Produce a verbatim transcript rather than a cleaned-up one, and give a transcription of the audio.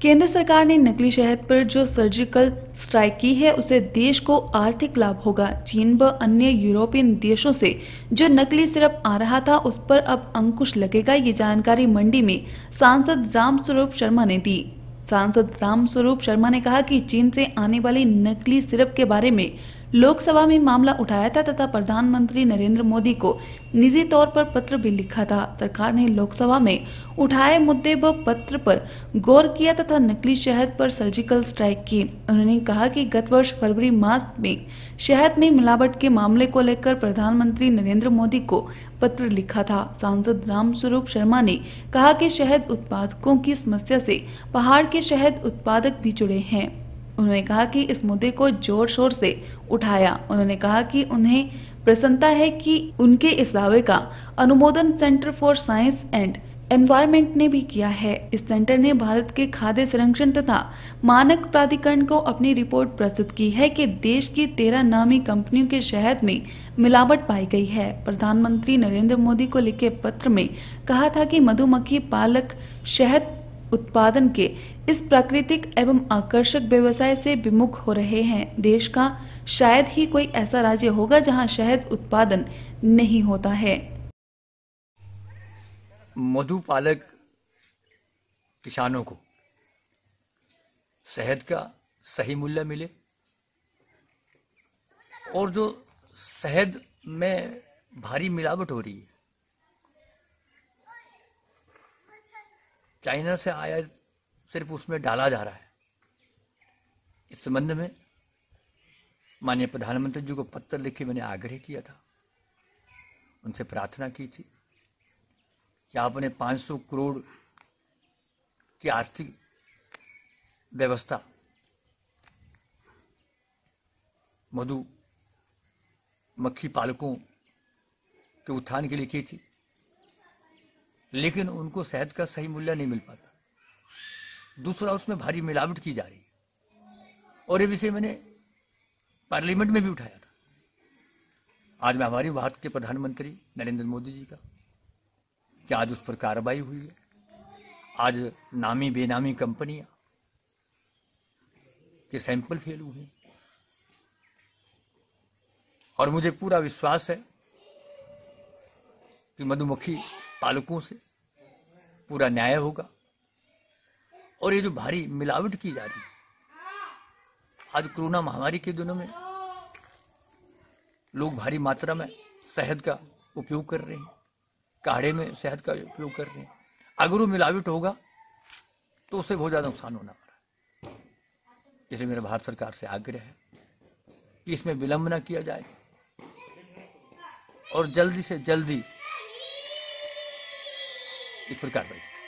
केंद्र सरकार ने नकली शहद पर जो सर्जिकल स्ट्राइक की है उससे देश को आर्थिक लाभ होगा। चीन व अन्य यूरोपियन देशों से जो नकली सिरप आ रहा था उस पर अब अंकुश लगेगा। ये जानकारी मंडी में सांसद रामस्वरूप शर्मा ने दी। सांसद रामस्वरूप शर्मा ने कहा कि चीन से आने वाली नकली सिरप के बारे में लोकसभा में मामला उठाया था तथा प्रधानमंत्री नरेंद्र मोदी को निजी तौर पर पत्र भी लिखा था। सरकार ने लोकसभा में उठाए मुद्दे व पत्र पर गौर किया तथा नकली शहद पर सर्जिकल स्ट्राइक की। उन्होंने कहा कि गत वर्ष फरवरी मास में शहद में मिलावट के मामले को लेकर प्रधानमंत्री नरेंद्र मोदी को पत्र लिखा था। सांसद रामस्वरूप शर्मा ने कहा कि शहद उत्पादकों की समस्या से पहाड़ के शहद उत्पादक भी जुड़े हैं। उन्होंने कहा कि इस मुद्दे को जोर शोर से उठाया। उन्होंने कहा कि उन्हें प्रसन्नता है कि उनके इस दावे का अनुमोदन Centre for Science and Environment ने भी किया है। इस सेंटर ने भारत के खाद्य संरक्षण तथा मानक प्राधिकरण को अपनी रिपोर्ट प्रस्तुत की है कि देश की तेरह नामी कंपनियों के शहद में मिलावट पाई गई है। प्रधानमंत्री नरेंद्र मोदी को लिखे पत्र में कहा था कि मधुमक्खी पालक शहद उत्पादन के इस प्राकृतिक एवं आकर्षक व्यवसाय से विमुख हो रहे हैं। देश का शायद ही कोई ऐसा राज्य होगा जहां शहद उत्पादन नहीं होता है। मधुपालक किसानों को शहद का सही मूल्य मिले और जो शहद में भारी मिलावट हो रही है, चाइना से आया सिर्फ उसमें डाला जा रहा है। इस संबंध में माननीय प्रधानमंत्री जी को पत्र लिख के मैंने आग्रह किया था, उनसे प्रार्थना की थी कि आपने पाँच सौ करोड़ की आर्थिक व्यवस्था मधु मक्खी पालकों के उत्थान के लिए की थी, लेकिन उनको शहद का सही मूल्य नहीं मिल पाता। दूसरा, उसमें भारी मिलावट की जा रही है और ये विषय मैंने पार्लियामेंट में भी उठाया था। आज मैं हमारी भारत के प्रधानमंत्री नरेंद्र मोदी जी का कि आज उस पर कार्रवाई हुई है। आज नामी बेनामी कंपनियां के सैंपल फेल हुए हैं और मुझे पूरा विश्वास है कि मधुमक्खी पालकों से पूरा न्याय होगा। और ये जो भारी मिलावट की जा रही है, आज कोरोना महामारी के दिनों में लोग भारी मात्रा में शहद का उपयोग कर रहे हैं, काढ़े में शहद का उपयोग कर रहे हैं। अगर वो मिलावट होगा तो उससे बहुत ज़्यादा नुकसान होना पड़ा। इसलिए मेरा भारत सरकार से आग्रह है कि इसमें विलंब न किया जाए और जल्दी से जल्दी इस पर कार्रवाई